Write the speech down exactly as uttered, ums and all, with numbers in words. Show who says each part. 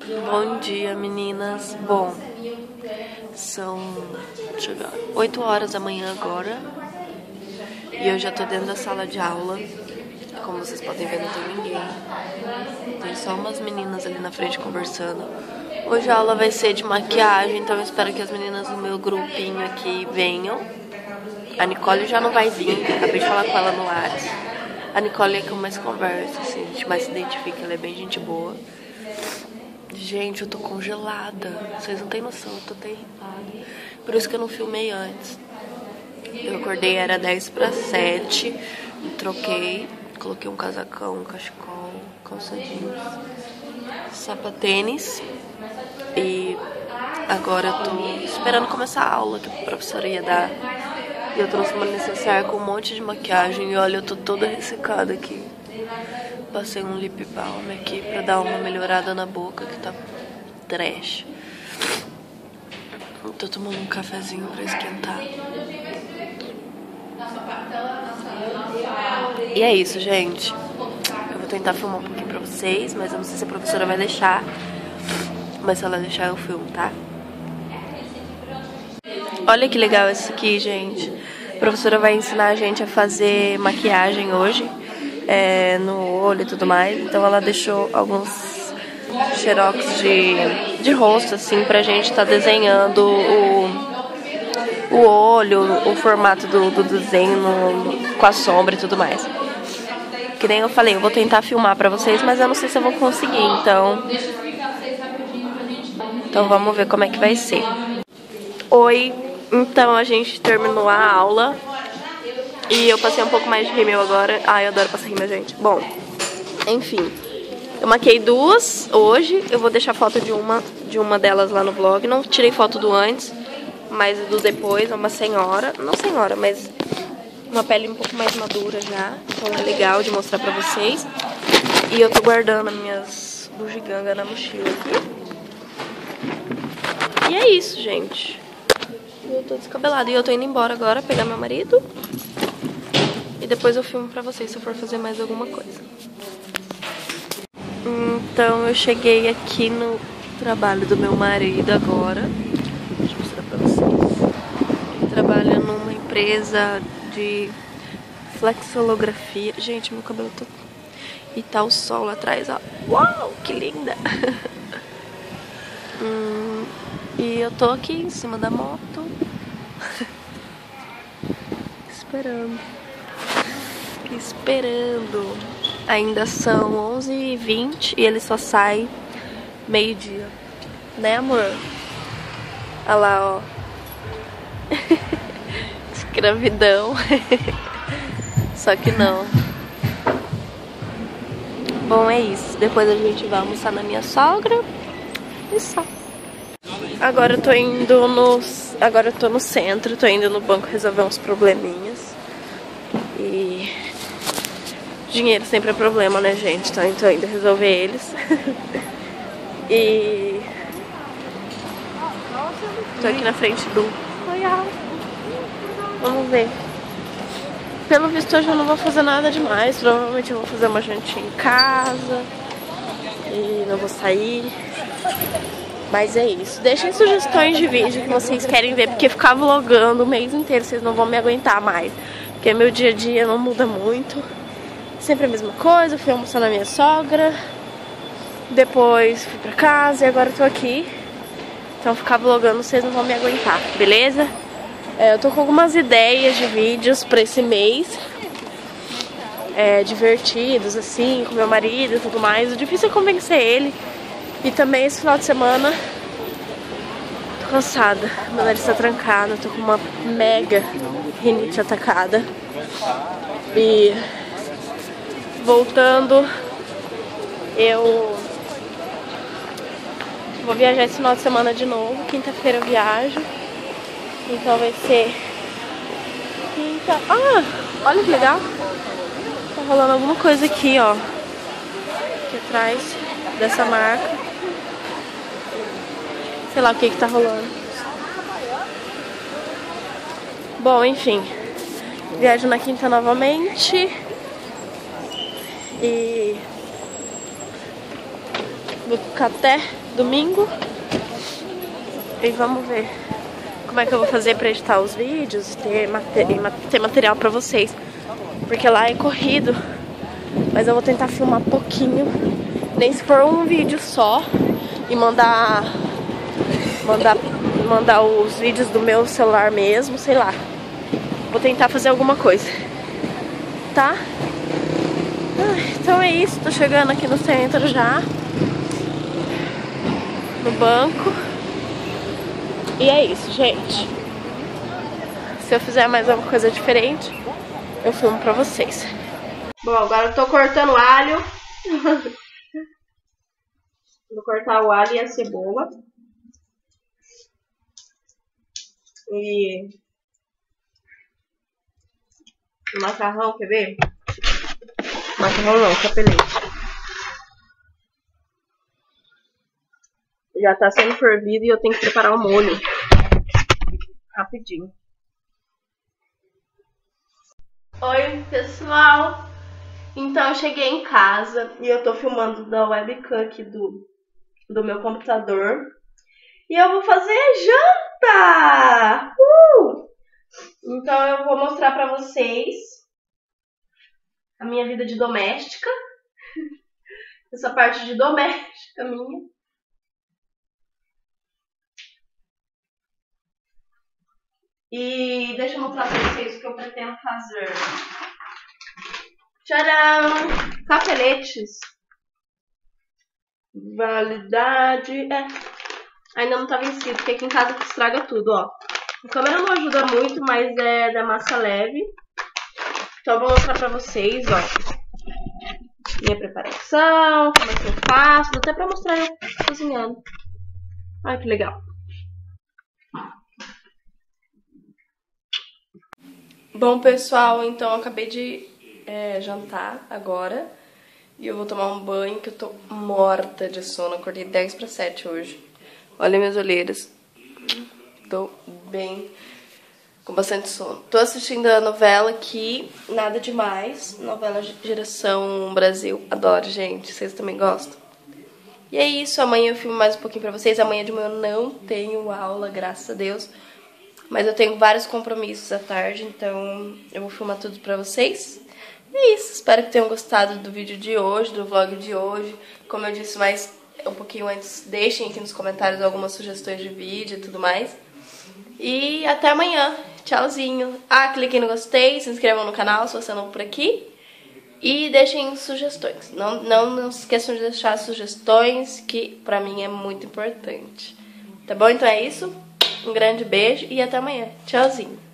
Speaker 1: Bom dia, meninas. Bom, são deixa eu ver, oito horas da manhã agora e eu já tô dentro da sala de aula. Como vocês podem ver, não tem ninguém. Tem só umas meninas ali na frente conversando. Hoje a aula vai ser de maquiagem, então eu espero que as meninas do meu grupinho aqui venham. A Nicole já não vai vir, acabei de falar com ela no WhatsApp. A Nicole é que eu mais converso, assim, a gente mais se identifica, ela é bem gente boa. Gente, eu tô congelada. Vocês não têm noção, eu tô até irritada. Por isso que eu não filmei antes. Eu acordei, era dez para sete. Troquei. Coloquei um casacão, um cachecol, calça jeans, sapatênis. E agora eu tô esperando começar a aula que a professora ia dar. E eu trouxe uma necessaire com um monte de maquiagem. E olha, eu tô toda ressecada aqui. Passei um lip balm aqui pra dar uma melhorada na boca, que tá trash. Tô tomando um cafezinho pra esquentar. E é isso, gente. Eu vou tentar filmar um pouquinho pra vocês, mas eu não sei se a professora vai deixar. Mas se ela deixar, eu filmo, tá? Olha que legal isso aqui, gente. A professora vai ensinar a gente a fazer maquiagem hoje. É, no olho e tudo mais. Então ela deixou alguns xerox de, de rosto, assim, pra gente tá desenhando o, o olho, o formato do, do desenho no, com a sombra e tudo mais. Que nem eu falei, eu vou tentar filmar pra vocês, mas eu não sei se eu vou conseguir, então... Então vamos ver como é que vai ser. Oi, então a gente terminou a aula. E eu passei um pouco mais de rímel agora. Ai, eu adoro passar rímel, gente. Bom, enfim. Eu maquiei duas hoje. Eu vou deixar foto de uma, de uma delas lá no vlog. Não tirei foto do antes, mas do depois. É uma senhora. Não senhora, mas uma pele um pouco mais madura já. Então é legal de mostrar pra vocês. E eu tô guardando as minhas bugigangas na mochila aqui. E é isso, gente. Eu tô descabelada. E eu tô indo embora agora pegar meu marido. E depois eu filmo pra vocês se eu for fazer mais alguma coisa. Então eu cheguei aqui no trabalho do meu marido agora. Deixa eu mostrar pra vocês. Ele trabalha numa empresa de flexolografia. Gente, meu cabelo tá... E tá o sol lá atrás, ó. Uau, que linda! hum, e eu tô aqui em cima da moto. Esperando. Esperando. Ainda são onze e vinte e ele só sai meio-dia. Né, amor? Olha lá, ó. Escravidão. Só que não. Bom, é isso. Depois a gente vai almoçar na minha sogra. E só. Agora eu tô indo no... Agora eu tô no centro. Tô indo no banco resolver uns probleminhas. E... dinheiro sempre é problema, né, gente? Então, então ainda resolver eles. E... tô aqui na frente do Royal. Vamos ver. Pelo visto hoje eu não vou fazer nada demais. Provavelmente eu vou fazer uma jantinha em casa. E não vou sair. Mas é isso. Deixem sugestões de vídeo que vocês querem ver. Porque ficar vlogando o mês inteiro vocês não vão me aguentar mais. Porque meu dia a dia não muda muito. Sempre a mesma coisa, fui almoçar na minha sogra. Depois fui pra casa e agora eu tô aqui. Então ficar vlogando vocês não vão me aguentar, beleza? É, eu tô com algumas ideias de vídeos pra esse mês. É, divertidos, assim, com meu marido e tudo mais. O difícil é convencer ele. E também esse final de semana tô cansada. Meu nariz tá trancado, eu tô com uma mega rinite atacada. E... voltando, eu vou viajar esse final de semana de novo. Quinta-feira eu viajo. Então vai ser quinta... Ah, olha que legal. Tá rolando alguma coisa aqui, ó. Aqui atrás dessa marca. Sei lá o que que tá rolando. Bom, enfim. Viajo na quinta novamente. E Vou ficar até domingo. E vamos ver como é que eu vou fazer pra editar os vídeos e ter, mater ter material pra vocês. Porque lá é corrido. Mas eu vou tentar filmar pouquinho. Nem se for um vídeo só. E mandar... Mandar, mandar os vídeos do meu celular mesmo, sei lá. Vou tentar fazer alguma coisa. Tá? Então é isso. Tô chegando aqui no centro já. No banco. E é isso, gente. Se eu fizer mais alguma coisa diferente, eu filmo pra vocês. Bom, agora eu tô cortando alho. Vou cortar o alho e a cebola. E o macarrão, quer ver? Macarrão não, capelete. Já tá sendo fervido e eu tenho que preparar o molho. Rapidinho. Oi, pessoal. Então eu cheguei em casa e eu tô filmando da webcam aqui do, do meu computador. E eu vou fazer janta! Uh! Então eu vou mostrar pra vocês a minha vida de doméstica. Essa parte de doméstica minha. E deixa eu mostrar pra vocês o que eu pretendo fazer. Tcharam! Capeletes. Validade. É. Ainda não tá vencido, porque aqui em casa estraga tudo, ó. A câmera não ajuda muito, mas é da massa leve. Então eu vou mostrar pra vocês, ó. Minha preparação, como é que eu faço. Até pra mostrar eu cozinhando. Ai, que legal. Bom, pessoal, então eu acabei de é, jantar agora. E eu vou tomar um banho, que eu tô morta de sono. Acordei dez para sete hoje. Olha minhas olheiras. Tô bem, com bastante sono. Tô assistindo a novela aqui, nada demais. Novela Geração Brasil. Adoro, gente. Vocês também gostam? E é isso. Amanhã eu filmo mais um pouquinho pra vocês. Amanhã de manhã eu não tenho aula, graças a Deus. Mas eu tenho vários compromissos à tarde, então eu vou filmar tudo pra vocês. E é isso. Espero que tenham gostado do vídeo de hoje, do vlog de hoje. Como eu disse mais um pouquinho antes, deixem aqui nos comentários algumas sugestões de vídeo e tudo mais. E até amanhã. Tchauzinho. Ah, cliquem no gostei, se inscrevam no canal se você não é por aqui. E deixem sugestões. Não, não, não se esqueçam de deixar sugestões, que pra mim é muito importante. Tá bom? Então é isso. Um grande beijo e até amanhã. Tchauzinho.